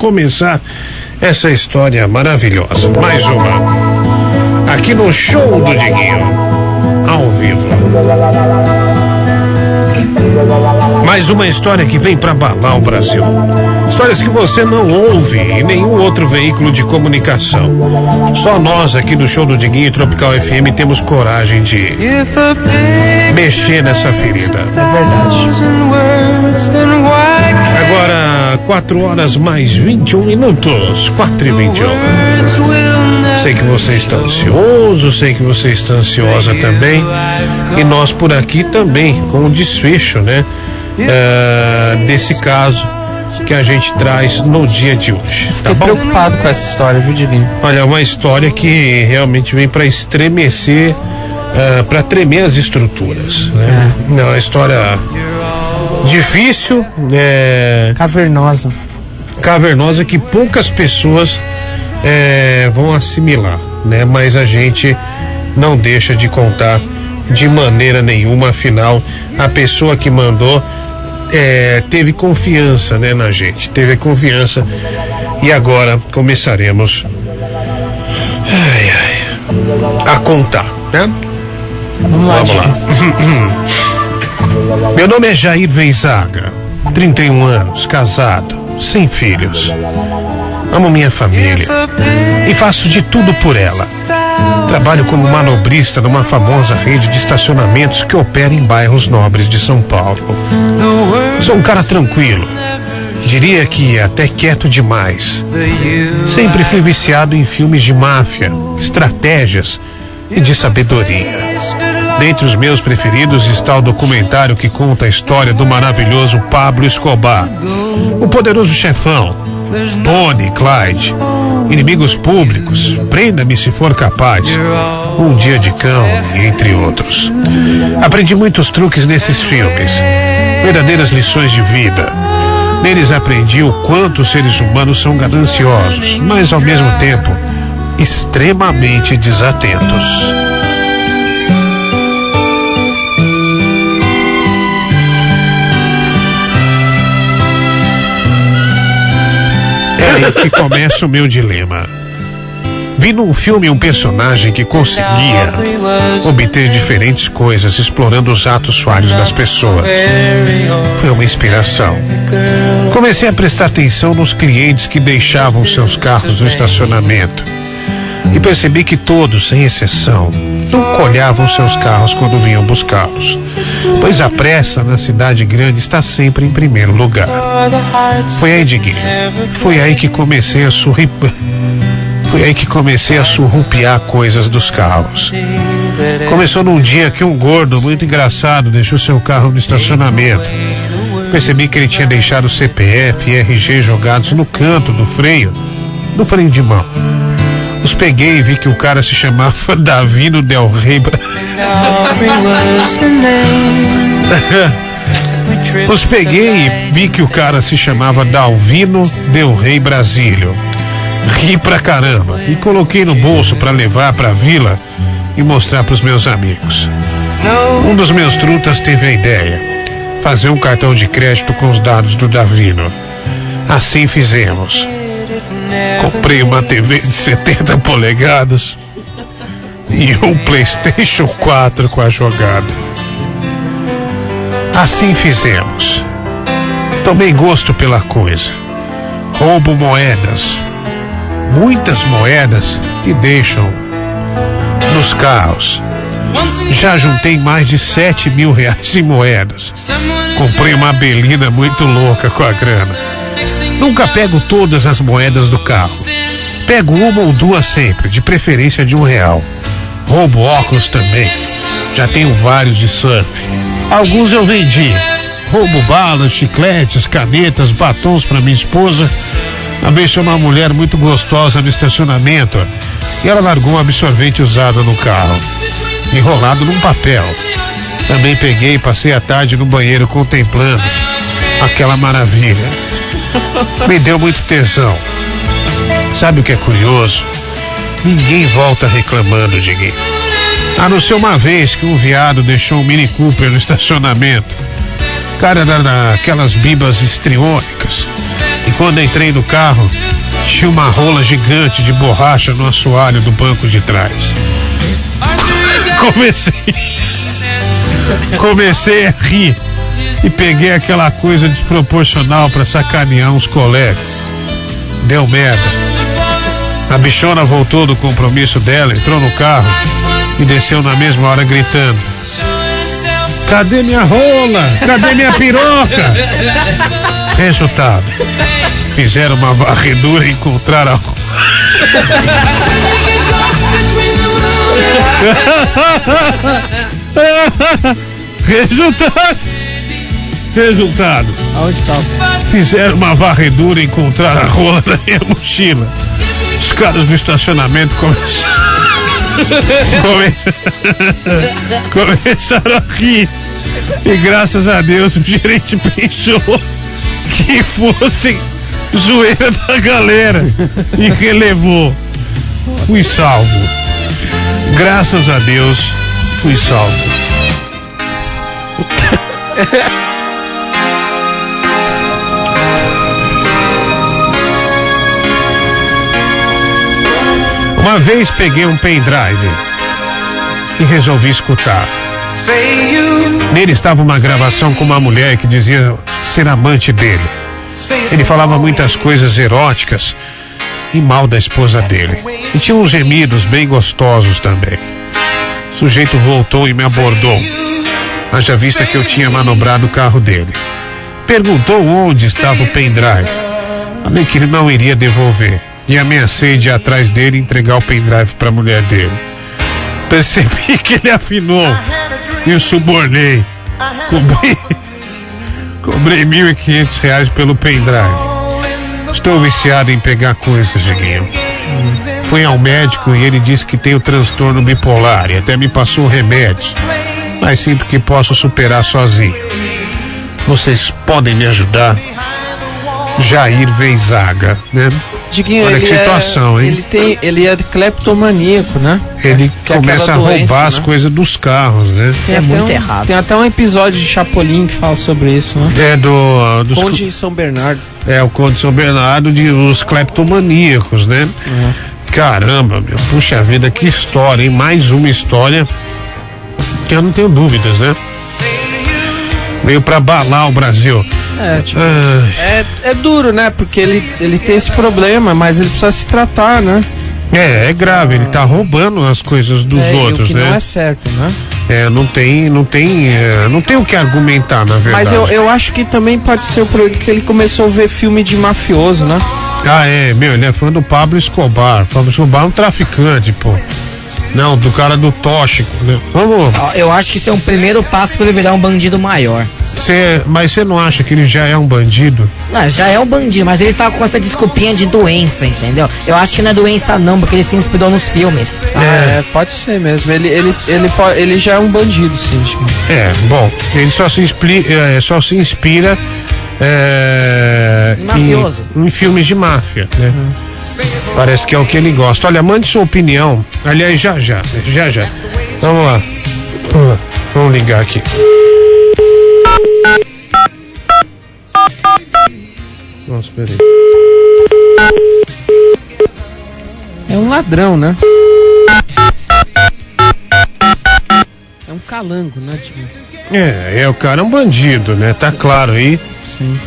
começar essa história maravilhosa. Mais uma. Aqui no Show do Diguinho, ao vivo. Mais uma história que vem para abalar o Brasil. Histórias que você não ouve em nenhum outro veículo de comunicação. Só nós aqui do Show do Diguinho e Tropical FM temos coragem de mexer nessa ferida. É verdade. Agora, 4 horas mais 21 minutos. 4h21. Sei que você está ansioso, sei que você está ansiosa também. E nós por aqui também, com o desfecho, né? Desse caso que a gente traz no dia de hoje. Fiquei preocupado com essa história, viu, Diguinho? Olha, uma história que realmente vem para estremecer, para tremer as estruturas, né? É uma história difícil, cavernosa que poucas pessoas vão assimilar, né? Mas a gente não deixa de contar de maneira nenhuma, afinal a pessoa que mandou teve confiança, né, na gente, teve confiança, e agora começaremos a contar, né? Vamos lá. Meu nome é Jair Veizaga, 31 anos, casado, sem filhos. Amo minha família e faço de tudo por ela. Trabalho como manobrista numa famosa rede de estacionamentos que opera em bairros nobres de São Paulo. Sou um cara tranquilo, diria que até quieto demais. Sempre fui viciado em filmes de máfia, estratégias e de sabedoria. Dentre os meus preferidos está o documentário que conta a história do maravilhoso Pablo Escobar, o poderoso chefão, Bonnie e Clyde, Inimigos Públicos, Prenda-me se for capaz, Um Dia de Cão, entre outros. Aprendi muitos truques nesses filmes, verdadeiras lições de vida. Neles aprendi o quanto os seres humanos são gananciosos, mas ao mesmo tempo extremamente desatentos. É aí que começa o meu dilema. Vi num filme um personagem que conseguia obter diferentes coisas explorando os atos falhos das pessoas. Foi uma inspiração. Comecei a prestar atenção nos clientes que deixavam seus carros no estacionamento e percebi que todos, sem exceção, nunca olhavam seus carros quando vinham buscá-los, pois a pressa na cidade grande está sempre em primeiro lugar. Foi aí, Diguinho, foi aí que comecei a surrupiar coisas dos carros. Começou num dia que um gordo muito engraçado deixou seu carro no estacionamento. Percebi que ele tinha deixado o CPF e RG jogados no canto do freio de mão. Os peguei e vi que o cara se chamava Davino Del Rey. Os peguei e vi que o cara se chamava Dalvino Del Rey Brasílio. Ri pra caramba e coloquei no bolso pra levar pra vila e mostrar pros meus amigos. Um dos meus trutas teve a ideia: fazer um cartão de crédito com os dados do Davino. Assim fizemos. Comprei uma TV de 70 polegadas e um PlayStation 4 com a jogada. Assim fizemos. Tomei gosto pela coisa. Roubo moedas. Muitas moedas que deixam nos carros. Já juntei mais de 7 mil reais em moedas. Comprei uma belina muito louca com a grana. Nunca pego todas as moedas do carro. Pego uma ou duas sempre, de preferência de R$1. Roubo óculos também. Já tenho vários de surf. Alguns eu vendi. Roubo balas, chicletes, canetas, batons para minha esposa. Uma vez tinha uma mulher muito gostosa no estacionamento e ela largou um absorvente usado no carro, enrolado num papel. Também peguei e passei a tarde no banheiro contemplando aquela maravilha. Me deu muito tesão. Sabe o que é curioso? Ninguém volta reclamando, Diguinho. A não ser uma vez que um viado deixou um Mini Cooper no estacionamento. Cara, era daquelas bibas histriônicas. E quando entrei no carro, tinha uma rola gigante de borracha no assoalho do banco de trás. Comecei a rir e peguei aquela coisa desproporcional pra sacanear uns colegas. Deu merda. A bichona voltou do compromisso dela, entrou no carro e desceu na mesma hora gritando: cadê minha rola? Cadê minha piroca? Resultado: fizeram uma varredura e encontraram a rola. Resultado: Aonde tá? fizeram uma varredura e encontraram a rola na minha mochila. Os caras do estacionamento começaram a rir. E graças a Deus o gerente pensou que fosse zoeira da galera e relevou. Fui salvo. Graças a Deus fui salvo. Uma vez peguei um pendrive e resolvi escutar. Nele estava uma gravação com uma mulher que dizia ser amante dele. Ele falava muitas coisas eróticas e mal da esposa dele. E tinha uns gemidos bem gostosos também. O sujeito voltou e me abordou, haja vista que eu tinha manobrado o carro dele. Perguntou onde estava o pendrive. Falei que ele não iria devolver e ameacei de ir atrás dele e entregar o pendrive para a mulher dele. Percebi que ele afinou e eu subornei. Cobrei R$1.500 pelo pendrive. Estou viciado em pegar coisas, Diguinho. Fui ao médico e ele disse que tenho transtorno bipolar e até me passou remédios, mas sinto que posso superar sozinho. Vocês podem me ajudar? Jair Veizaga, né? Diguinho, olha que situação, hein? Ele é cleptomaníaco, né? Ele que é começa a doença, roubar né? as coisas dos carros, né? Isso é muito errado. Tem até um episódio de Chapolin que fala sobre isso, né? É dos Conde de São Bernardo. É o Conde de São Bernardo, de os cleptomaníacos, né? Caramba, meu, puxa vida, que história, hein? Mais uma história que eu não tenho dúvidas, né? Veio pra abalar o Brasil. É duro, né? Porque ele tem esse problema, mas ele precisa se tratar, né? É grave, ele tá roubando as coisas dos outros, o que né? não é certo, né? Não tem o que argumentar, na verdade. Mas eu acho que também pode ser o problema que ele começou a ver filme de mafioso, né? Ele é fã do Pablo Escobar. Pablo Escobar é um traficante, pô. Não, do cara do tóxico, né? Vamos. Eu acho que isso é um primeiro passo para ele virar um bandido maior. Mas você não acha que ele já é um bandido? Não, já é um bandido, mas ele tá com essa desculpinha de doença, entendeu? Eu acho que não é doença não, porque ele se inspirou nos filmes. Pode ser mesmo. Ele já é um bandido, sim. Bom, ele só se inspira mafioso. em filmes de máfia, né? Parece que é o que ele gosta. Olha, mande sua opinião. Aliás, já. Vamos lá. Vamos ligar aqui. Nossa, peraí. É um ladrão, né? É um calango, né, Tio? O cara é um bandido, né? Tá claro aí. Sim.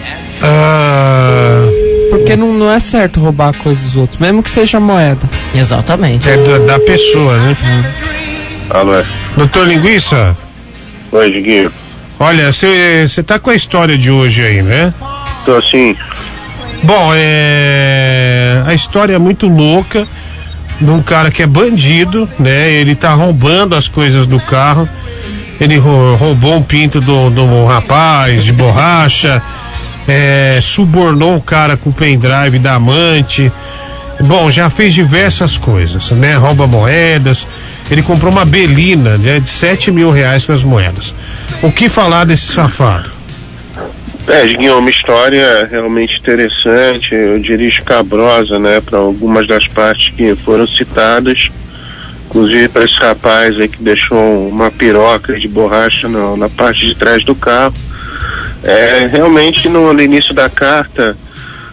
Porque não é certo roubar coisas dos outros, mesmo que seja moeda. Exatamente. É da pessoa, né? Alô? Doutor Linguiça? Oi, Diguinho. Olha, você tá com a história de hoje aí, né? Tô sim. Bom, a história é muito louca de um cara que é bandido, né? Ele tá roubando as coisas do carro. Ele roubou um pinto do rapaz de borracha, subornou o cara com o pendrive da amante. Bom, já fez diversas coisas, né? Rouba moedas. Ele comprou uma Belina, né, de R$7.000 com as moedas. O que falar desse safado? Diguinho, uma história realmente interessante, eu diria escabrosa, né, para algumas das partes que foram citadas, inclusive para esse rapaz aí que deixou uma piroca de borracha na parte de trás do carro. Realmente no início da carta,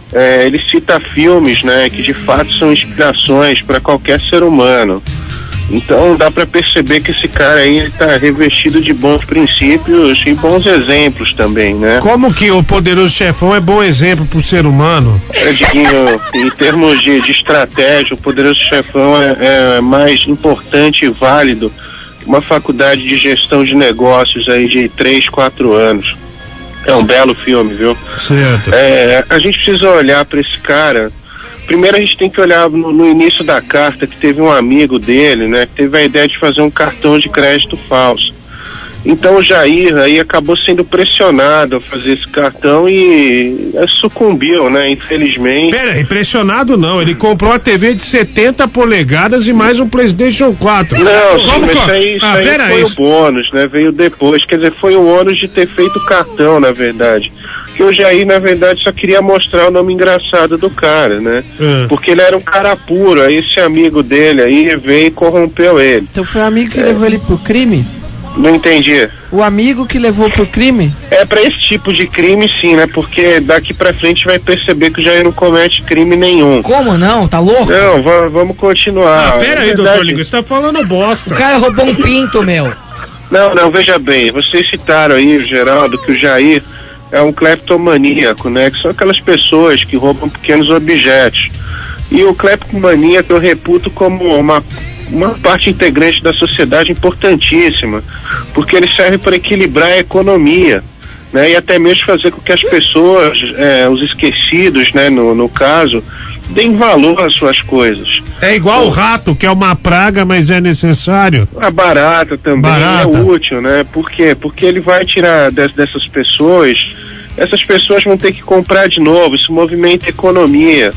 ele cita filmes, né, que de fato são inspirações para qualquer ser humano. Então dá para perceber que esse cara aí está revestido de bons princípios e bons exemplos também, né? Como que o Poderoso Chefão é bom exemplo pro ser humano? Diguinho, em termos de estratégia, o Poderoso Chefão é mais importante e válido que uma faculdade de gestão de negócios aí de 3, 4 anos. É um belo filme, viu? Certo. A gente precisa olhar para esse cara. Primeiro a gente tem que olhar no início da carta que teve um amigo dele, né, que teve a ideia de fazer um cartão de crédito falso. Então o Jair aí acabou sendo pressionado a fazer esse cartão e sucumbiu, né, infelizmente. Pera, impressionado não, ele comprou a TV de 70 polegadas e mais um PlayStation 4. Não, sim, mas isso aí foi o bônus, né, veio depois, quer dizer, foi o ônus de ter feito o cartão, na verdade. Que o Jair, na verdade, só queria mostrar o nome engraçado do cara, né? Porque ele era um cara puro, aí esse amigo dele aí veio e corrompeu ele. Então foi o amigo que levou ele pro crime? Não entendi. O amigo que levou pro crime? Pra esse tipo de crime sim, né? Porque daqui pra frente vai perceber que o Jair não comete crime nenhum. Como não? Tá louco? Não, vamos continuar. Pera aí, doutor Linguiça, você tá falando bosta. O cara roubou um pinto, meu. Não, veja bem, vocês citaram aí, Geraldo, que o Jair é um cleptomaníaco, né? Que são aquelas pessoas que roubam pequenos objetos. E o cleptomaníaco eu reputo como uma parte integrante da sociedade importantíssima, porque ele serve para equilibrar a economia, né? E até mesmo fazer com que as pessoas, os esquecidos, né? No caso, deem valor às suas coisas. É igual o rato, que é uma praga, mas é necessário. A barata também é útil, né? Por quê? Porque ele vai tirar dessas pessoas, essas pessoas vão ter que comprar de novo, isso movimenta a economia.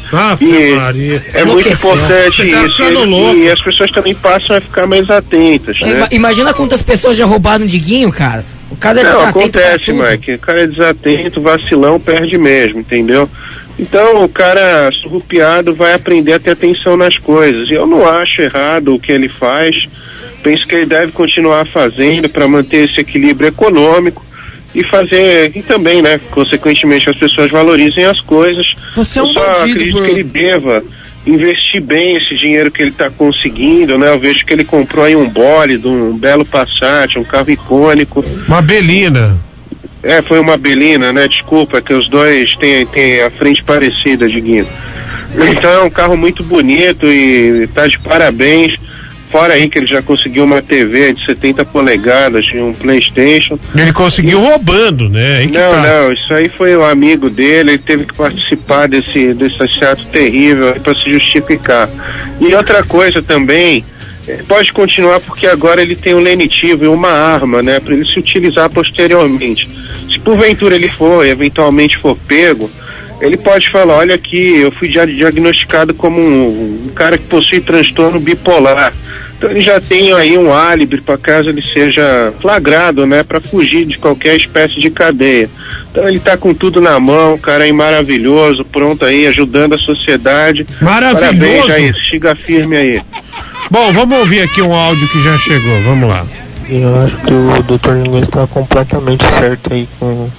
Maria. É muito importante isso. E as pessoas também passam a ficar mais atentas, né? Imagina quantas pessoas já roubaram o Diguinho, cara. O cara é desatento. Não, acontece, Mike. O cara é desatento, vacilão, perde mesmo, entendeu? Então o cara surrupiado vai aprender a ter atenção nas coisas. E eu não acho errado o que ele faz. Penso que ele deve continuar fazendo para manter esse equilíbrio econômico e fazer, e também, né, consequentemente as pessoas valorizem as coisas. Você é um bandido. Eu só acredito que ele deva investir bem esse dinheiro que ele está conseguindo, né? Eu vejo que ele comprou aí um bólido, um belo Passat, um carro icônico. Uma Belina. Foi uma Belina, né? Desculpa, que os dois têm a frente parecida, Diguinho. Então é um carro muito bonito e tá de parabéns. Fora aí que ele já conseguiu uma TV de 70 polegadas e um PlayStation. Ele conseguiu roubando, né? Não, isso aí foi o amigo dele, ele teve que participar desse ato terrível para se justificar. E outra coisa também, pode continuar porque agora ele tem um lenitivo e uma arma, né? Para ele se utilizar posteriormente. Se porventura ele eventualmente for pego, ele pode falar, olha aqui, eu fui diagnosticado como um cara que possui transtorno bipolar. Então ele já tem aí um álibi para caso ele seja flagrado, né, para fugir de qualquer espécie de cadeia. Então ele tá com tudo na mão, cara aí maravilhoso, pronto aí, ajudando a sociedade. Maravilhoso! Parabéns, Jair, siga firme aí. Bom, vamos ouvir aqui um áudio que já chegou, vamos lá. Eu acho que o Dr. Linguiça está completamente certo aí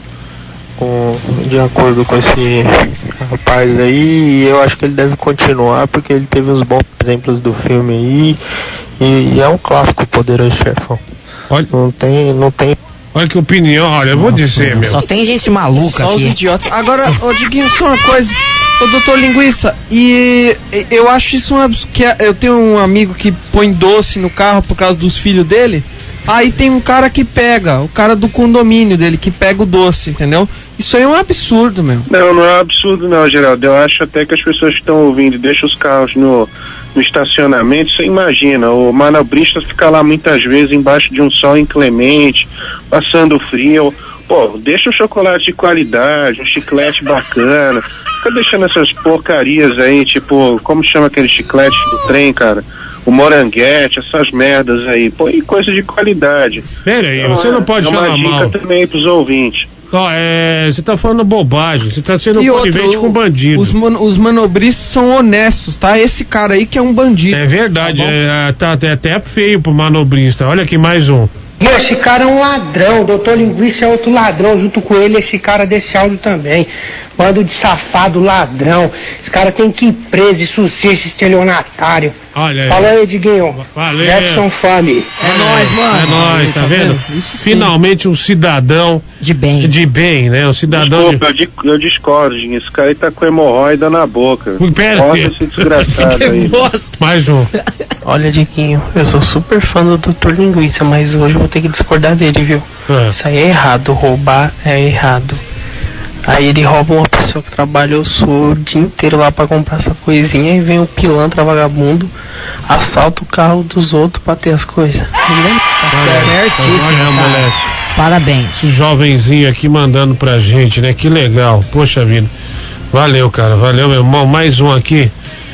de acordo com esse rapaz aí, e eu acho que ele deve continuar porque ele teve uns bons exemplos do filme aí, e é um clássico, Poderoso Chefão. Olha, não tem. Olha que opinião, olha, eu vou dizer, meu. Só tem gente maluca só aqui. Os idiotas. Agora, Diguinho, só uma coisa. Doutor Linguiça, e eu acho isso um absurdo. Eu tenho um amigo que põe doce no carro por causa dos filhos dele. Aí tem um cara que pega, o cara do condomínio dele, que pega o doce, entendeu? Isso aí é um absurdo, meu. Não é um absurdo não, Geraldo. Eu acho até que as pessoas que estão ouvindo deixam os carros no estacionamento, você imagina, o manobrista fica lá muitas vezes embaixo de um sol inclemente, passando frio. Pô, deixa um chocolate de qualidade, um chiclete bacana. Fica deixando essas porcarias aí, tipo, como chama aquele chiclete do trem, cara? O moranguete, essas merdas aí. Pô, e coisa de qualidade. Pera aí, você não pode falar mal. Uma dica também pros ouvintes. Você tá falando bobagem, você tá sendo conivente com bandido. Os manobristas são honestos, tá? Esse cara aí que é um bandido. É verdade, tá até feio pro manobrista. Olha aqui mais um. Meu, esse cara é um ladrão, doutor Linguiça é outro ladrão, junto com ele esse cara desse áudio também. Bando de safado, ladrão. Esse cara tem que ir preso, isso sim, esse estelionatário. Olha aí. Fala aí, Diguinho. Valeu. Jefferson Fami. É nóis, mano. É nóis, tá vendo? Isso sim. Finalmente um cidadão De bem. de bem, né? Um cidadão Desculpa, eu discordo, Dinho. Esse cara aí tá com hemorroida na boca. Pera Olha aí. esse desgraçado aí. Mais um. Olha, Diguinho, eu sou super fã do Dr. Linguiça, mas hoje eu vou ter que discordar dele, viu? Isso aí é errado, roubar é errado. Aí ele rouba uma pessoa que trabalhou o dia inteiro lá pra comprar essa coisinha e vem um pilantra vagabundo, assalta o carro dos outros pra ter as coisas. Certíssimo, Olha, cara. moleque. Parabéns. Esse jovenzinho aqui mandando pra gente, né? Que legal. Poxa vida. Valeu, cara. Valeu, meu irmão. Mais um aqui.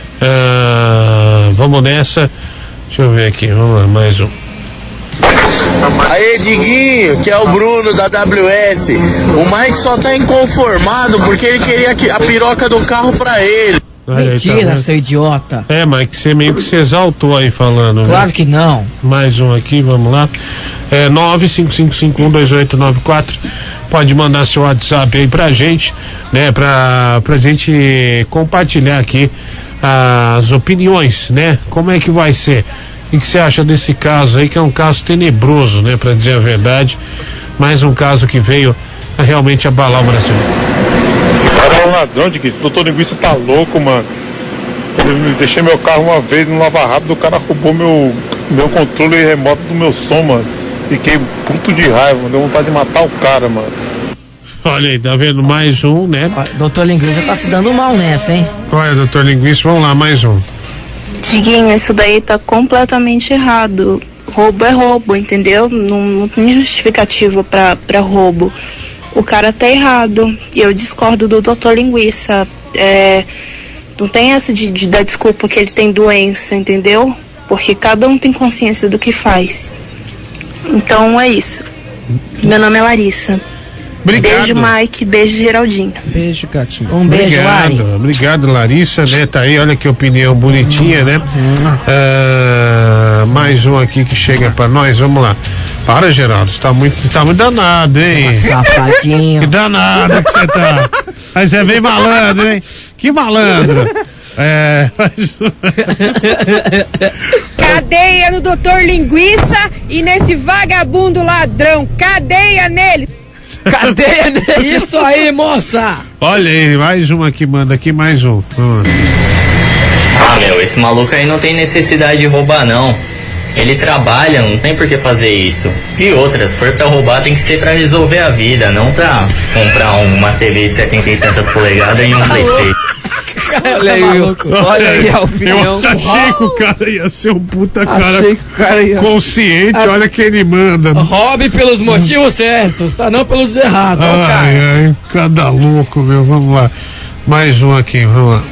Vamos nessa. Deixa eu ver aqui. Vamos lá, mais um. Aê, Diguinho, que é o Bruno da WS. O Mike só tá inconformado porque ele queria a piroca do carro pra ele. Olha aí, Mentira, tá vendo? seu idiota. É, Mike, você meio que se exaltou aí falando. Claro né? que não. Mais um aqui, vamos lá. 955512894. Pode mandar seu WhatsApp aí pra gente, né? Pra gente compartilhar aqui as opiniões, né? Como é que vai ser? O que você acha desse caso aí, que é um caso tenebroso, né? Pra dizer a verdade. Mais um caso que veio a realmente abalar o Brasil. Esse cara é um ladrão, de que esse doutor Linguiça tá louco, mano. Eu deixei meu carro uma vez no Lava Rápido, o cara roubou meu controle remoto do meu som, mano. Fiquei puto de raiva, deu vontade de matar o cara, mano. Olha aí, tá vendo? Mais um, né? Doutor Linguiça tá se dando mal nessa, hein? Olha, doutor Linguiça, vamos lá, mais um. Diguinho, isso daí tá completamente errado. Roubo é roubo, entendeu? Não tem justificativa pra roubo. O cara tá errado. E eu discordo do doutor Linguiça. Não tem essa de dar desculpa que ele tem doença, entendeu? Porque cada um tem consciência do que faz. Então é isso. Meu nome é Larissa. Obrigado. Beijo, Mike. Beijo, Geraldinho. Beijo, gatinho. Um beijo, Lari. Obrigado, Larissa, né? Tá aí, olha que opinião bonitinha, né? Mais um aqui que chega pra nós, vamos lá. Para, Geraldo, você tá muito danado, hein? Safadinho. Que danado que você tá. Mas você é bem malandro, hein? Que malandro. Cadeia no doutor Linguiça e nesse vagabundo ladrão. Cadeia nele. Cadeia nele. Isso aí, moça. Olha aí, mais um aqui, manda aqui, mais um. Meu, esse maluco aí não tem necessidade de roubar, não. Ele trabalha, não tem por que fazer isso. E outra, se for pra roubar, tem que ser pra resolver a vida, não pra comprar uma TV de 70 e tantas polegadas e um PlayStation. Olha aí, olha aí a opinião. Eu achei que o cara ia ser um puta Achei que o cara ia... consciente, olha que ele manda. Roube pelos motivos certos, tá? Não pelos errados. Ai, cada louco, meu. Vamos lá. Mais um aqui, vamos lá.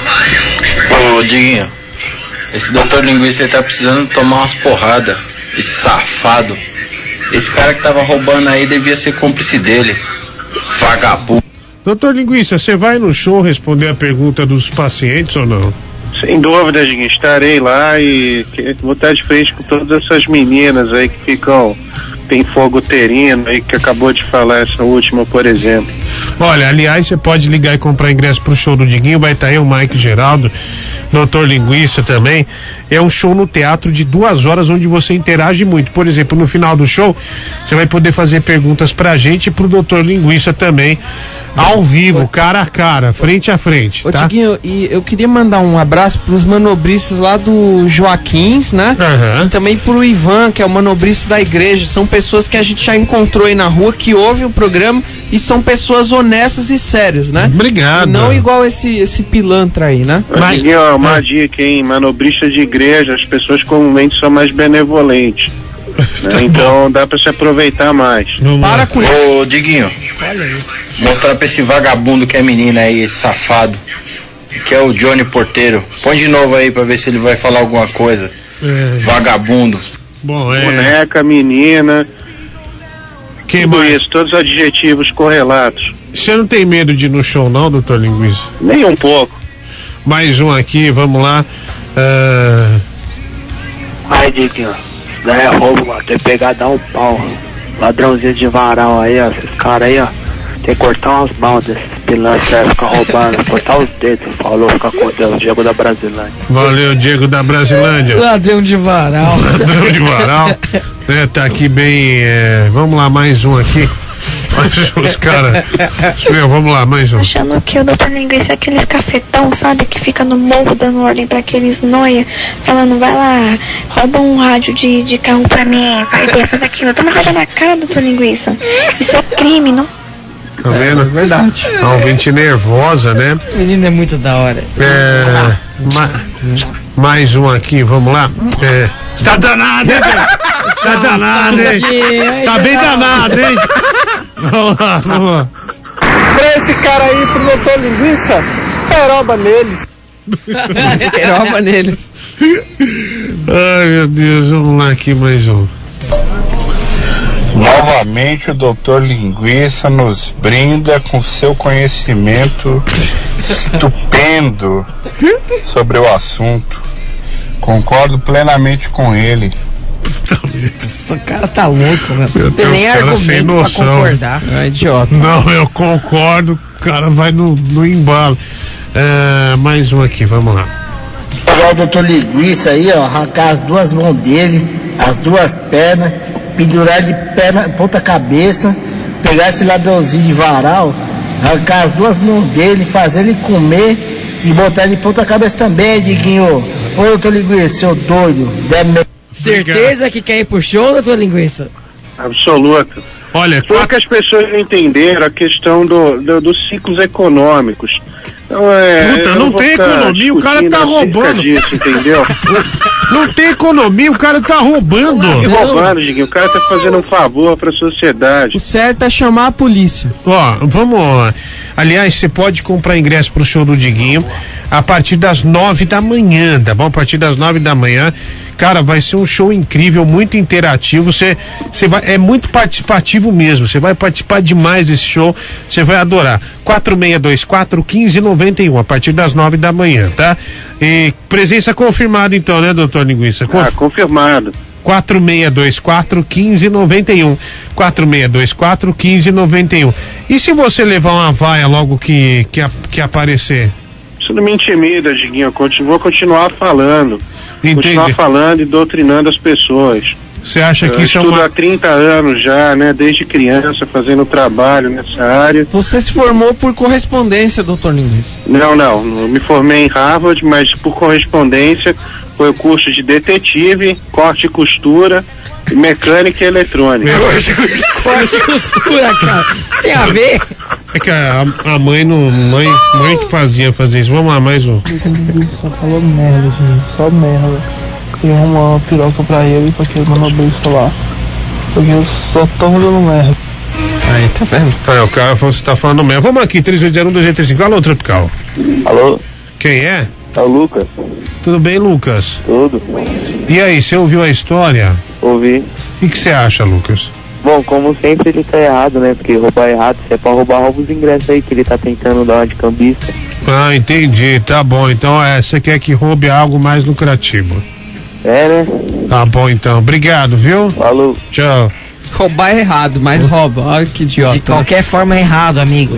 Ô, Diguinho, esse doutor Linguiça tá precisando tomar umas porradas. Esse safado. Esse cara que tava roubando aí devia ser cúmplice dele. Vagabundo. Doutor Linguiça, você vai no show responder a pergunta dos pacientes ou não? Sem dúvida, Diguinho, estarei lá e vou estar de frente com todas essas meninas aí que ficam, tem fogo uterino aí, que acabou de falar essa última, por exemplo. Olha, aliás, você pode ligar e comprar ingresso pro show do Diguinho, vai estar aí o Mike Geraldo, Doutor Linguiça também. É um show no teatro de 2 horas onde você interage muito. Por exemplo, no final do show, você vai poder fazer perguntas pra gente e pro Doutor Linguiça também, ao vivo, cara a cara, frente a frente. Ô, tá? Diguinho, e eu queria mandar um abraço pros manobristas lá do Joaquins, né? Uhum. E também pro Ivan, que é o manobrista da igreja. São pessoas que a gente já encontrou aí na rua, que ouvem o programa e são pessoas honestas e sérias, né? Obrigado. E não igual esse pilantra aí, né? Mas, Diguinho, uma dica, hein? Manobrista de igreja, as pessoas comumente são mais benevolentes. Né? Então dá pra se aproveitar mais. Para com isso. Ô, Diguinho, mostrar pra esse vagabundo que é menina aí, esse safado, que é o Johnny Porteiro. Põe de novo aí pra ver se ele vai falar alguma coisa. Vagabundo. Bom, boneca, menina. Que tudo mais? isso, todos os adjetivos correlatos. Você não tem medo de ir no show não, Doutor Linguiça? Nem um pouco. Mais um aqui, vamos lá. Ai, Diguinho, Isso daí é roubo, mano. Tem que pegar, dar um pau. Ladrãozinho de varal aí, ó. Esses caras aí, ó. Tem que cortar umas mãos desses pilantras aí, ficar roubando, cortar os dedos. Falou, fica com Deus, Diego da Brasilândia. Valeu, Diego da Brasilândia. Ladrão de varal. Ladrão de varal. Tá aqui bem. Vamos lá, mais um aqui. Os caras. Vamos lá, mais um. Achando que o Dr. Linguiça é aqueles cafetão, sabe? Que fica no morro dando ordem pra aqueles noia, falando, vai lá, rouba um rádio de carro pra mim, vai fazer aquilo. Toma coisa na cara, Dr. Linguiça. Isso é crime, não? Tá vendo? É verdade. A ouvinte nervosa, né? O menino é muito da hora. Mais um aqui, vamos lá. Tá danado, hein? Tá danado, hein? Tá bem danado, hein? Vamos lá. Pra esse cara aí, pro Dr. Linguiça, peroba neles. Peroba neles. Ai, meu Deus, vamos lá aqui, mais um. Novamente o Dr. Linguiça nos brinda com seu conhecimento estupendo sobre o assunto. Concordo plenamente com ele. Esse cara tá louco, meu. Não tem nem argumento pra concordar. É idiota. Não, eu concordo. O cara vai no embalo. Mais um aqui, vamos lá. Pegar o Dr. Linguiça aí, ó, arrancar as duas mãos dele, as duas pernas, pendurar de perna, ponta cabeça, pegar esse ladrãozinho de varal, arrancar as duas mãos dele, fazer ele comer e botar ele de ponta cabeça também, Diguinho. Ô, Dr. Linguiça, seu doido, Certeza que quer ir pro show, Dr. Linguiça? Absoluta. Olha, só que as pessoas não entenderam a questão dos ciclos econômicos. Então, puta, não tem economia, o cara tá roubando. Disso, entendeu? Não tem economia, o cara tá roubando. Roubando, Diguinho. O cara tá fazendo um favor pra sociedade. O certo é chamar a polícia. Ó, vamos. Aliás, você pode comprar ingresso pro show do Diguinho a partir das 9 da manhã, tá bom? A partir das 9 da manhã. Cara, vai ser um show incrível, muito interativo. Você vai, é muito participativo mesmo. Você vai participar demais desse show. Você vai adorar. 4624-1591, a partir das 9 da manhã, tá? E presença confirmada, então, né, doutor Linguiça? Confirmado. 4624-1591. 4624-1591. E se você levar uma vaia logo que aparecer? Isso não me intimida, Diguinho. Eu vou continuar falando. Entendi. Continuar falando e doutrinando as pessoas. Você acha que isso é uma... há 30 anos já, né? Desde criança, fazendo trabalho nessa área. Você se formou por correspondência, doutor Linguiça? Não. Eu me formei em Harvard, mas por correspondência foi o curso de detetive, corte e costura, mecânica e eletrônica. Corte e costura, cara. Tem a ver? É que a mãe que fazia isso. Vamos lá, mais um. Só falou merda, gente. Só merda. Queria arrumar uma piroca pra ele, pra que ele não bolsa lá. Porque eu só tô dando merda. Aí, tá vendo? O cara você tá falando merda. Vamos aqui, 3801-235. Alô, Tropical. Alô? Quem é? É o Lucas. Tudo bem, Lucas? Tudo. E aí, você ouviu a história? Ouvi. O que você acha, Lucas? Bom, como sempre ele tá errado, né? Porque roubar é errado, se é pra roubar, rouba os ingressos aí que ele tá tentando dar uma de cambista. Ah, entendi, tá bom. Então você quer que roube algo mais lucrativo? É, né? Tá bom então, obrigado, viu? Falou. Tchau. Roubar é errado, mas rouba. Olha que idiota. De qualquer forma é errado, amigo.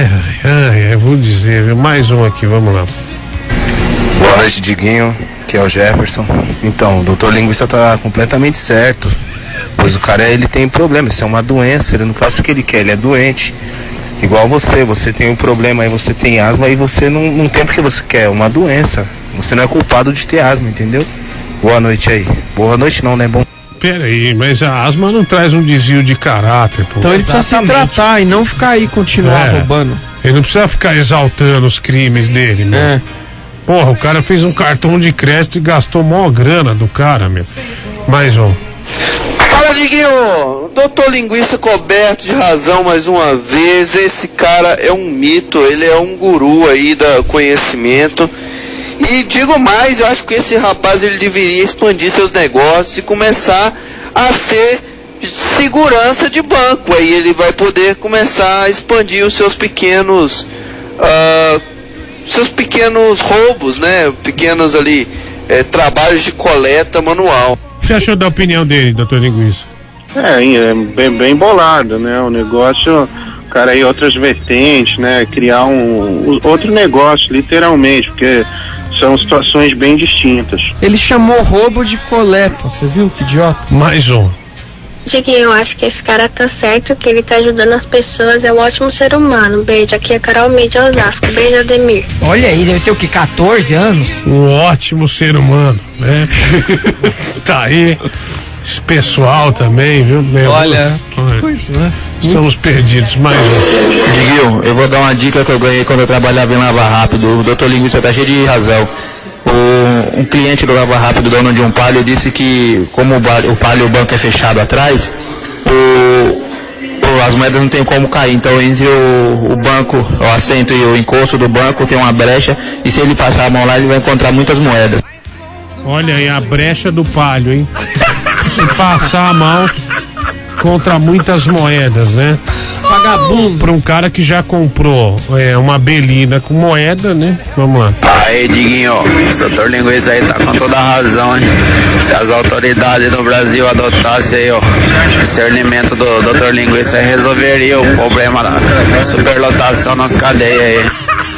Eu vou dizer, viu? Mais um aqui, vamos lá. Boa noite, Diguinho, que é o Jefferson. Então, o doutor Linguiça tá completamente certo. Pois o cara, ele tem problema, isso é uma doença, ele não faz porque ele quer, ele é doente. Igual você tem um problema, aí você tem asma e você não tem porque você quer, é uma doença. Você não é culpado de ter asma, entendeu? Boa noite aí. Boa noite não, né? Bom. Pera aí, mas a asma não traz um desvio de caráter, pô. Então ele precisa se tratar e não ficar aí continuar roubando. Ele não precisa ficar exaltando os crimes dele, né? Porra, o cara fez um cartão de crédito e gastou mó grana do cara, meu. Mais um. Fala, Diguinho! Doutor Linguiça coberto de razão mais uma vez. Esse cara é um mito, ele é um guru aí do conhecimento. E digo mais, eu acho que esse rapaz ele deveria expandir seus negócios e começar a ser segurança de banco. Aí ele vai poder começar a expandir os seus pequenos roubos, né? Pequenos ali trabalhos de coleta manual. você achou da opinião dele, doutor Linguiça? É bem bolado, né? O negócio, o cara aí outras vertentes, né? Criar outro negócio, literalmente, porque são situações bem distintas. Ele chamou roubo de coleta, você viu que idiota? Mais um. Diguinho, eu acho que esse cara tá certo, que ele tá ajudando as pessoas, é um ótimo ser humano. Beijo, aqui é Carol Mídia Osasco. Beijo, Ademir. Olha aí, deve ter o que, 14 anos? Um ótimo ser humano, né? Tá aí. Esse pessoal também, viu? Olha, que coisa, né? Estamos perdidos, mais um. Diguinho, eu vou dar uma dica que eu ganhei quando eu trabalhava em Lava Rápido. O doutor Linguiça tá cheio de razão. Um cliente do Lava Rápido, dono de um Palio, disse que como o Palio, o banco é fechado atrás, as moedas não tem como cair. Então entre o banco, o assento e o encosto do banco tem uma brecha, e se ele passar a mão lá, ele vai encontrar muitas moedas. Olha aí a brecha do Palio, hein? Se passar a mão contra muitas moedas, né? Vagabundo. Para um cara que já comprou uma belina com moeda, né? Vamos lá. Aí, Diguinho, o doutor Linguiça aí tá com toda a razão, hein? Se as autoridades do Brasil adotassem aí, ó, o discernimento do doutor Linguiça, aí resolveria o problema da superlotação nas cadeias aí.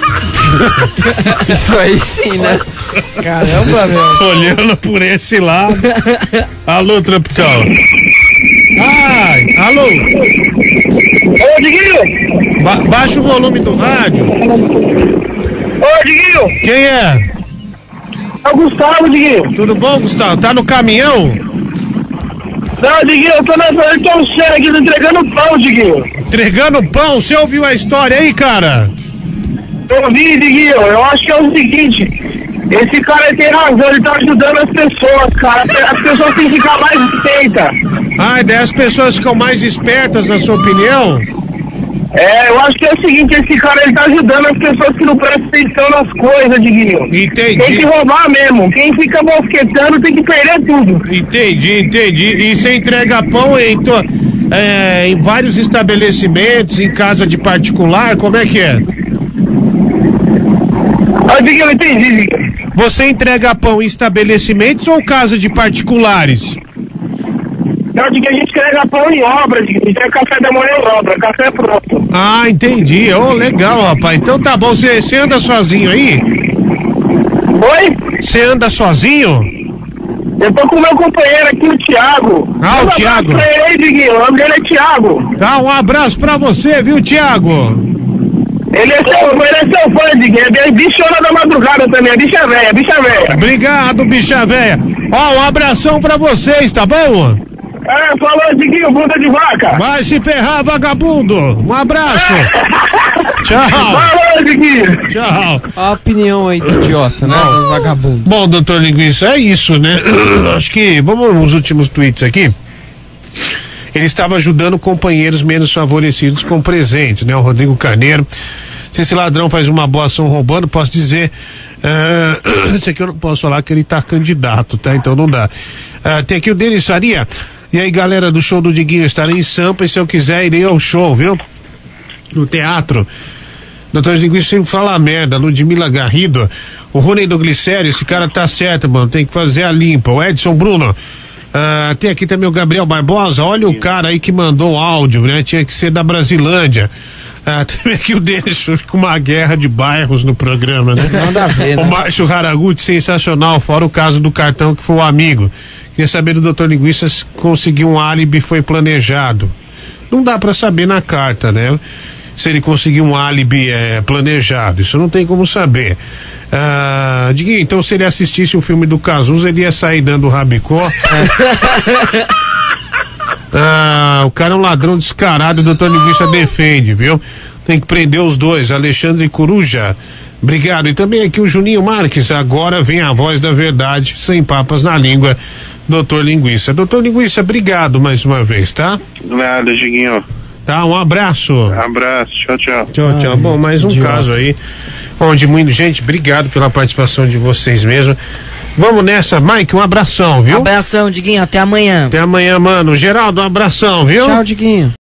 Isso aí sim, né? Caramba, meu. Olhando por esse lado. Alô, Tropical. Ai, alô. Ô, Diguinho. Baixa o volume do rádio. Ô, Diguinho. Quem é? É o Gustavo, Diguinho. Tudo bom, Gustavo? Tá no caminhão? Não, Diguinho, eu tô no sério aqui, tô entregando pão, Diguinho. Entregando pão? Você ouviu a história aí, cara? Eu vi, Diguinho, eu acho que é o seguinte, esse cara tem razão, ele tá ajudando as pessoas, cara, as pessoas têm que ficar mais atentas. Ah, daí as pessoas ficam mais espertas, na sua opinião? Eu acho que é o seguinte, esse cara, ele tá ajudando as pessoas que não prestam atenção nas coisas, Diguinho. Entendi. Tem que roubar mesmo, quem fica mosquetando tem que perder tudo. Entendi. E você entrega pão em vários estabelecimentos, em casa de particular, como é que é? Eu entendi. Você entrega pão em estabelecimentos ou casa de particulares? Não, de que a gente entrega pão em obra, a gente entrega café da manhã em obra, café pronto. Ah, entendi. Legal, rapaz. Então tá bom, você anda sozinho aí? Oi? Você anda sozinho? Eu tô com o meu companheiro aqui, o Thiago. Ah, o Thiago. Aí, Diguinho, o nome dele é Thiago. Tá, um abraço pra você, viu, Thiago? Ele é seu fã, Diguinho, é bichona da madrugada também, é bicha velha. Obrigado, bicha velha. Ó, um abração pra vocês, tá bom? Falou, Diguinho, bunda de vaca. Vai se ferrar, vagabundo. Um abraço. Tchau. Falou, Diguinho. Tchau. A opinião aí do idiota, né? Do vagabundo. Bom, doutor Linguiça, é isso, né? Acho que, vamos nos últimos tweets aqui. Ele estava ajudando companheiros menos favorecidos com presentes, né? O Rodrigo Carneiro. Se esse ladrão faz uma boa ação roubando, posso dizer, esse aqui eu não posso falar que ele tá candidato, tá? Então não dá. Tem aqui o Denis Faria. E aí, galera do show do Diguinho, estarei em Sampa e se eu quiser irei ao show, viu? No teatro. Doutor Linguiça sempre fala merda. Ludmila Garrido. O Rony do Glicério, esse cara tá certo, mano. Tem que fazer a limpa. O Edson Bruno. Tem aqui também o Gabriel Barbosa. Olha o cara aí que mandou o áudio, né? Tinha que ser da Brasilândia. Tem aqui o Denis com uma guerra de bairros no programa, né? Nada a ver, né? O Márcio Haraguchi, sensacional, fora o caso do cartão que foi o amigo. Queria saber do doutor Linguiça se conseguiu um álibi, foi planejado. Não dá pra saber na carta, né? Se ele conseguiu um álibi planejado, isso não tem como saber. Diguinho, então se ele assistisse o filme do Cazuza, ele ia sair dando rabicó. O cara é um ladrão descarado, o doutor Linguiça defende, viu? Tem que prender os dois, Alexandre Coruja. Obrigado. E também aqui o Juninho Marques, agora vem a voz da verdade, sem papas na língua, doutor Linguiça. Doutor Linguiça, obrigado mais uma vez, tá? Nada, Diguinho. Tá, um abraço. Abraço, tchau. Tchau. Bom, mais um caso aí, onde muita gente, obrigado pela participação de vocês mesmo. Vamos nessa, Mike, um abração, viu? Abração, Diguinho, até amanhã. Até amanhã, mano. Geraldo, um abração, viu? Tchau, Diguinho.